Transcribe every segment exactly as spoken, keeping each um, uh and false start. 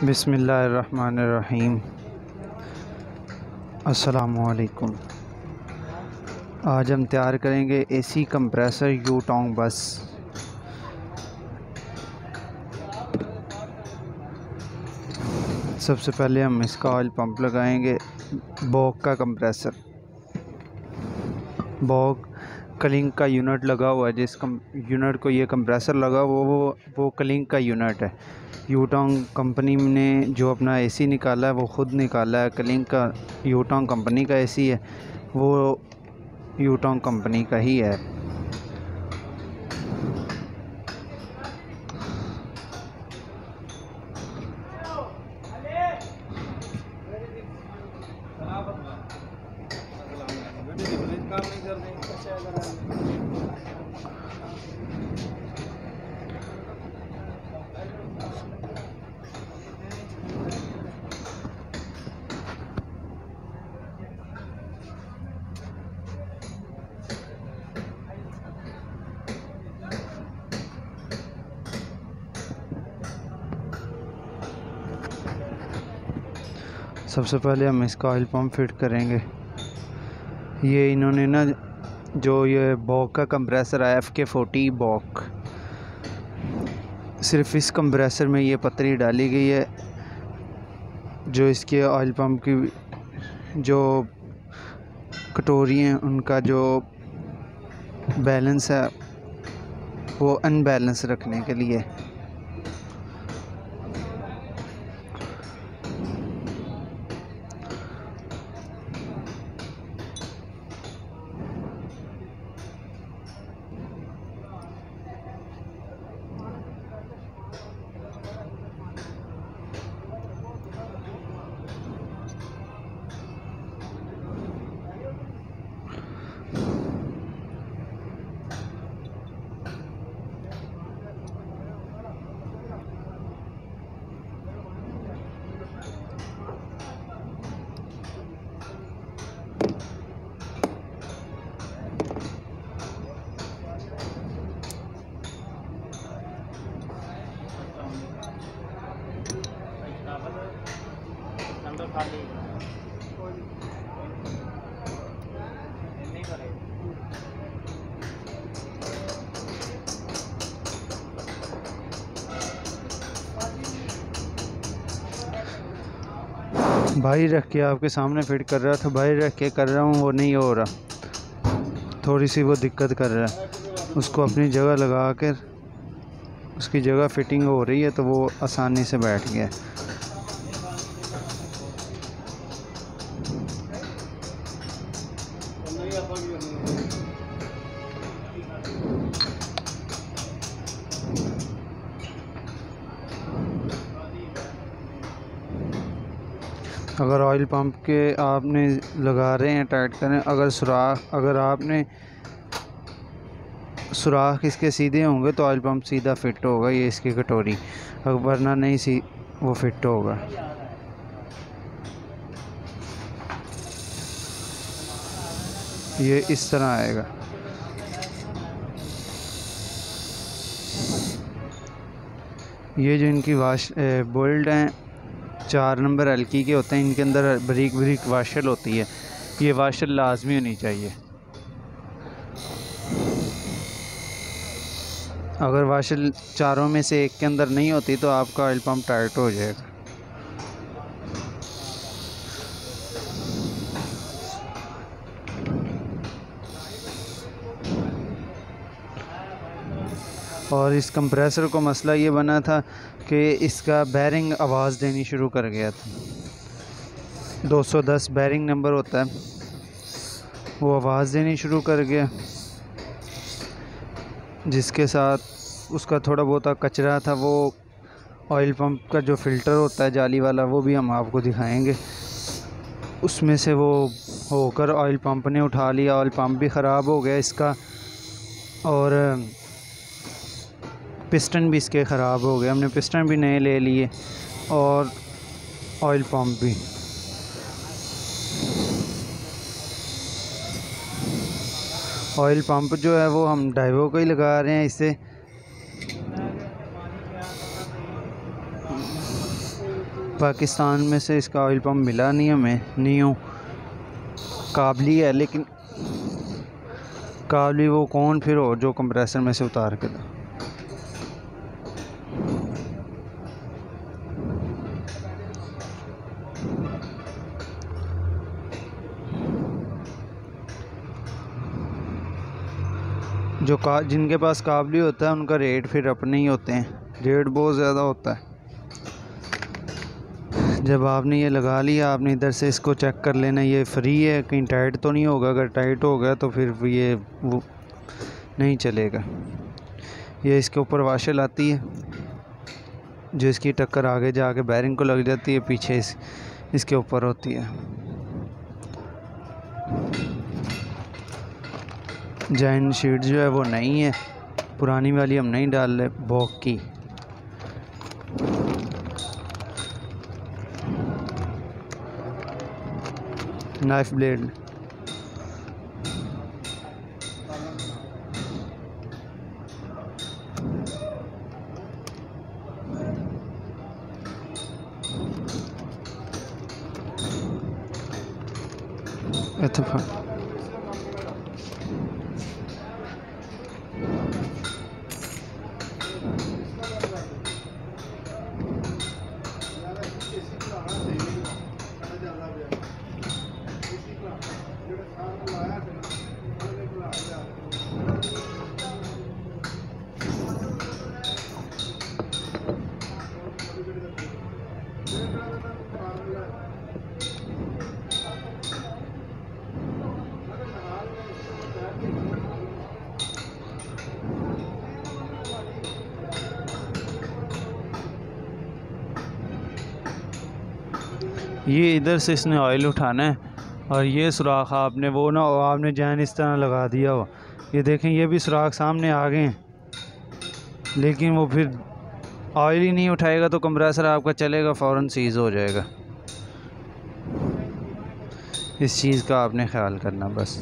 बिस्मिल्लाहिर्रहमानिर्रहीम। अस्सलामुअलैकुम। आज हम तैयार करेंगे एसी कंप्रेसर यूटोंग बस। सबसे पहले हम इसका ऑयल पंप लगाएंगे। बॉक का कंप्रेसर, बॉक कलिंग का यूनिट लगा हुआ है। जिस यूनिट को ये कंप्रेसर लगा वो वो वो कलिंग का यूनिट है। यूटोंग कंपनी ने जो अपना एसी निकाला है वो ख़ुद निकाला है। कलिंग का यूटोंग कंपनी का एसी है, वो यूटोंग कंपनी का ही है। सबसे पहले हम इसका ऑयल पंप फिट करेंगे। ये इन्होंने ना जो ये बॉक का कंप्रेसर है एफ के फोर्टी बॉक, सिर्फ इस कंप्रेसर में ये पतरी डाली गई है। जो इसके ऑयल पंप की जो कटोरी हैं उनका जो बैलेंस है वो अनबैलेंस रखने के लिए। भाई रख के आपके सामने फिट कर रहा था, भाई रख के कर रहा हूँ, वो नहीं हो रहा। थोड़ी सी वो दिक्कत कर रहा है। उसको अपनी जगह लगा कर उसकी जगह फिटिंग हो रही है तो वो आसानी से बैठ गया। अगर ऑयल पंप के आपने लगा रहे हैं टाइट करें। अगर सुराख अगर आपने सुराख इसके सीधे होंगे तो ऑयल पंप सीधा फिट होगा, ये इसकी कटोरी। अगर वरना नहीं सी वो फिट होगा। ये इस तरह आएगा। ये जो इनकी वाश बोल्ट हैं चार नंबर हल्की के होते हैं। इनके अंदर बारीक बारीक वाशल होती है। ये वाशल लाजमी होनी चाहिए। अगर वाशल चारों में से एक के अंदर नहीं होती तो आपका ऑयल पंप टाइट हो जाएगा। और इस कंप्रेसर को मसला ये बना था कि इसका बैरिंग आवाज़ देनी शुरू कर गया था। दो सौ दस बैरिंग नंबर होता है, वो आवाज़ देनी शुरू कर गया, जिसके साथ उसका थोड़ा बहुत कचरा था। वो ऑयल पंप का जो फ़िल्टर होता है जाली वाला, वो भी हम आपको दिखाएंगे। उसमें से वो होकर ऑयल पंप ने उठा लिया। ऑयल पंप भी ख़राब हो गया इसका, और पिस्टन भी इसके ख़राब हो गए। हमने पिस्टन भी नए ले लिए और ऑयल पंप भी। ऑयल पंप जो है वो हम डाइवो का ही लगा रहे हैं। इससे पाकिस्तान में से इसका ऑयल पम्प मिला नहीं हमें, न्यू काबली है, लेकिन काबली वो कौन फिर हो जो कंप्रेसर में से उतार के दो। जो का जिनके पास काबली होता है उनका रेट फिर अपने ही होते हैं, रेट बहुत ज़्यादा होता है। जब आपने ये लगा लिया, आपने इधर से इसको चेक कर लेना ये फ्री है, कहीं टाइट तो नहीं होगा। अगर टाइट हो गया तो फिर ये वो नहीं चलेगा। ये इसके ऊपर वाशल आती है जो इसकी टक्कर आगे जाके बैरिंग को लग जाती है, पीछे इस, इसके ऊपर होती है। जॉइंट शीट जो है वो नहीं है, पुरानी वाली हम नहीं डाल रहे, बॉक की। नाइफ ब्लेड इत्तेफाक। ये इधर से इसने ऑयल उठाना है और ये सुराख आपने वो ना आपने जैन इस तरह लगा दिया हो। ये देखें, ये भी सुराख सामने आ गए हैं, लेकिन वो फिर ऑयल ही नहीं उठाएगा तो कंप्रेसर आपका चलेगा, फ़ौरन सीज़ हो जाएगा। इस चीज़ का आपने ख्याल करना बस।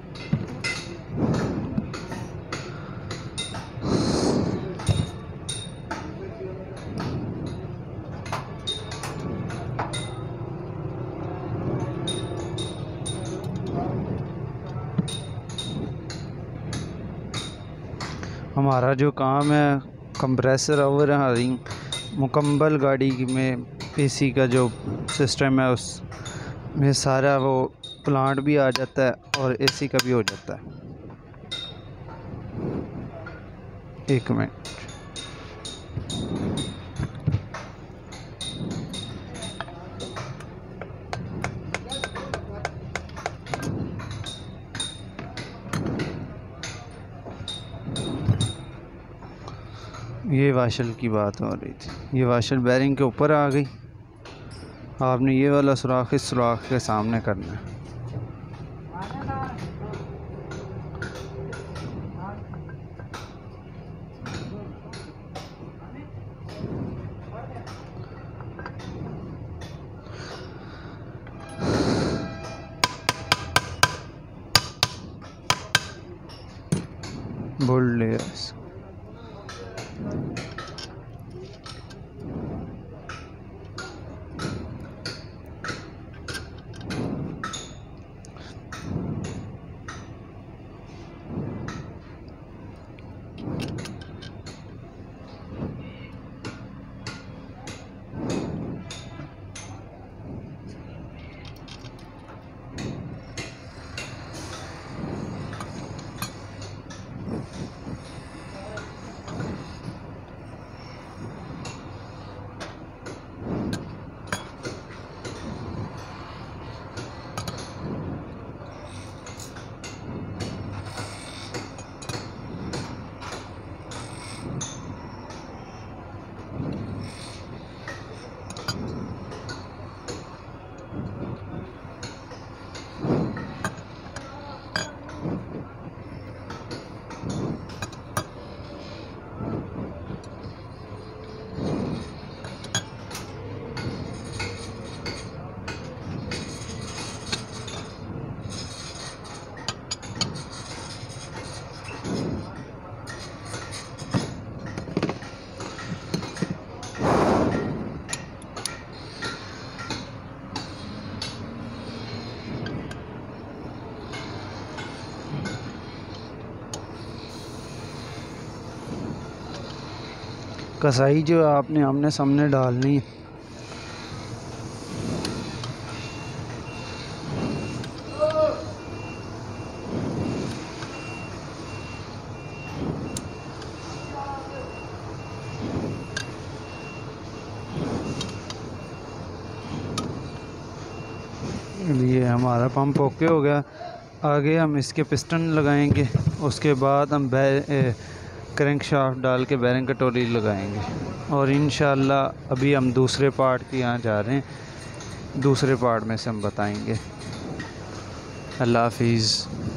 हमारा जो काम है कंप्रेसर ओवर हायरिंग, मुकम्मल गाड़ी में एसी का जो सिस्टम है उसमें सारा वो प्लांट भी आ जाता है और एसी का भी हो जाता है। एक मिनट, ये वाशल की बात हो रही थी। ये वाशल बैरिंग के ऊपर आ गई। आपने ये वाला सुराख इस सुराख के सामने करना है। बोल्ड लेयर्स कसाई जो है आपने आमने सामने डालनी है। ये हमारा पंप ओके हो गया। आगे हम इसके पिस्टन लगाएंगे, उसके बाद हम क्रैंक शाफ्ट डाल के बैरिंग कटोरी लगाएंगे और इंशाल्लाह अभी हम दूसरे पार्ट की यहाँ जा रहे हैं, दूसरे पार्ट में से हम बताएंगे। अल्लाह हाफिज़।